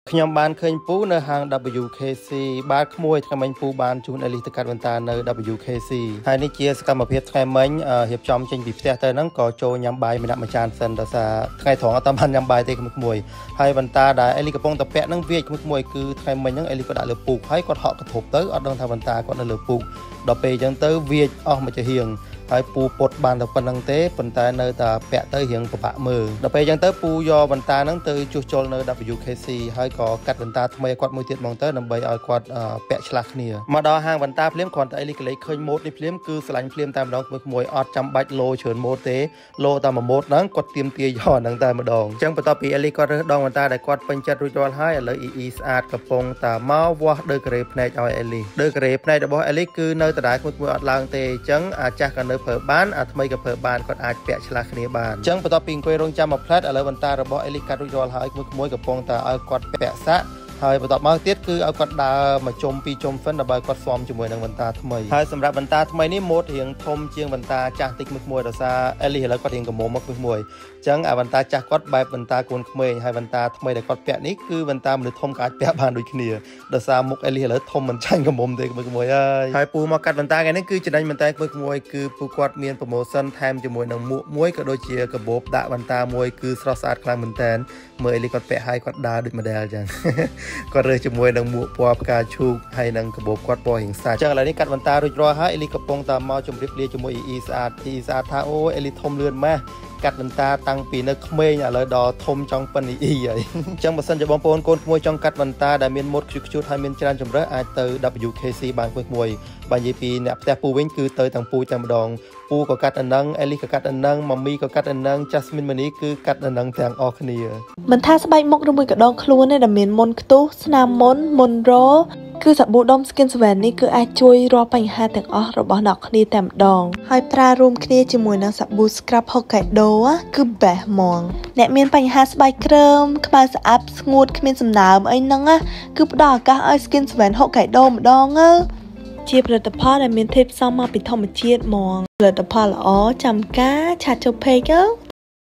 ខ្ញុំបានឃើញពូនៅហាង WKC បាទក្មួយថ្ងៃមិញពូបានជូនអេលីសទៅកាត់បន្តានៅ WKC ហើយនេះជាសកម្មភាពថ្ងៃមិញរៀបចំចេញពីផ្ទះទៅហ្នឹងក៏ចូលញ៉ាំបាយម្នាក់មួយចានសិនដោយសារថ្ងៃត្រង់អត់បានញ៉ាំបាយទេក្មួយហើយបន្តាដែលអេលីកំពុងតែពាក់ហ្នឹងវាយក្មួយគឺថ្ងៃមិញហ្នឹងអេលីក៏ដាក់លើពូកហើយគាត់ហក់កធប់ទៅអត់ដឹងថាបន្តាគាត់នៅលើពូកដល់ពេលអញ្ចឹងទៅវាយអស់មួយជាហៀងហើយពូពុតបានតែប៉ុណ្្នឹងទេប៉ុន្តែនៅតែពាក់ទៅរៀងពិបាកមើលដល់ពេលអញ្ចឹងទៅពូយកបន្តាហ្នឹងទៅជួសជុលនៅ WKC ហើយក៏កាត់បន្តាថ្មីឲ្យគាត់មួយទៀតហ្មងទៅដើម្បីឲ្យគាត់ពាក់ឆ្លាស់គ្នាមកដល់ហាងបន្តាភ្លាមគ្រាន់តែអេលីកលេចឃើញម៉ូតនេះភ្លាមគឺស្រឡាញ់ភ្លាមតែម្ដងមួយអត់ចាំបាច់លោច្រើនម៉ូតទេលោតែមួយម៉ូតហ្នឹងគាត់ទៀមទាយកហ្នឹងតែម្ដងអញ្ចឹងបន្ទាប់ពីអេលីគាត់រើសដងបន្តាដែលគាត់ពេញចិត្តរួចរាល់ហើយឥឡូវEE ស្អាតកំពុងតែមកវាស់ដើការ៉េភ្នែកឲ្យអេលីដើការ៉េភ្នែករបស់អេលីគឺនៅដដែលមួយអត់ឡើងទេអញ្ចឹងអាចាស់ក៏នៅប្រើបានអាថ្មីក៏ប្រើបានគាត់អាចពាក់ឆ្លាស់គ្នាបានអញ្ចឹងបន្ទាប់ពីអង្គុយរងចាំមួយផ្លែតឥឡូវបន្តារបស់អេលីកាត់រួចរាល់ហើយមួយកំពុងតែឲ្យគាត់ពាក់សាក់ហើយបន្ទាប់មកទៀតគឺឲ្យគាត់ដើរមកជុំពីជុំហ្វិនដើម្បីគាត់ស៊ំជាមួយនឹងបន្តាថ្មីហើយសម្រាប់បន្តាថ្មីនេះម៉ូតរៀងធំជាងបន្តាចាស់តិចមួយដោយសារអេលីឥឡូវគាត់រៀងកមុំមកមួយអញ្ចឹងអាបន្តាចាស់គាត់បែបបន្តាកូនក្មេងហើយបន្តាថ្មីដែលគាត់ពាក់នេះគឺបន្តាមនុស្សធំក៏អាចពាក់បានដូចគ្នាដោយសារមុខអេលីឥឡូវធំមិនចាញ់កមុំទេមួយហើយពូមកកាត់បន្តាថ្ងៃនេះគឺចំណេញបន្តែមួយគឺពូគាត់មានប្រូម៉ូសិនថែមជាមួយនឹងមួកមួយក៏ដូចជាកាបូបដាក់បន្តាមួយគឺស្រស់ស្អាតខ្លាំងមែនតើមើលអេលីគាត់ពាក់ហើយគាត់ដើរដូច model អញ្ចឹងគាត់រើសជាមួយនឹងមួកពណ៌ផ្កាឈូកហើយនឹងកាបូបគាត់ពណ៌រៀងសាច់អញ្ចឹងឥឡូវនេះកាត់បន្តារួចរាល់ហើយអេលីកំពុងតែមកជម្រាបលាជាមួយ EE ស្អាតថាអូអេលីធំលឿនម៉េះកាត់បន្តាតាំងពីនៅក្មេងឥឡូវដល់ធំចង់ប៉ិន EE ហើយអញ្ចឹងបើសិនជាបងប្អូនកូនក្មួយចង់កាត់បន្តាដែលមានម៉ូតខ្ជូតហើយមានច្រើនជម្រើសអាចទៅ WKC បានក្មួយបើនិយាយពីអ្នកផ្ទះពូវិញគឺទៅទាំងពូតែម្ដងពូក៏កាត់អានឹងអេលីក៏កាត់អានឹងម៉ាមីក៏កាត់អានឹង Jasmine ម៉ានីគឺកាត់អានឹងទាំងអស់គ្នាមិនថាស្បែកមុខឬមួយកដងខ្លួនទេដែលមានមុនខ្ទុះស្នាមមុនរគឺសាប៊ូដុំ Skin Seven នេះគឺអាចជួយរាល់បញ្ហាទាំងអស់របស់អ្នកគ្នាតែម្ដងហើយប្រើរួមគ្នាជាមួយនឹងសាប៊ូ Scrub Hokkaido គឺ best ហ្មងអ្នកមានបញ្ហាស្បែកក្រើមខ្មៅស្អាប់ស្ងួតគ្មានសំណើមអីហ្នឹងគឺផ្ដល់ឱកាសឲ្យ Skin Seven Hokkaido ម្ដងជាផលិតផលដែលមានធាតុផ្សំមកពីធម្មជាតិហ្មងផលិតផលល្អចាំការឆាតចូលពេក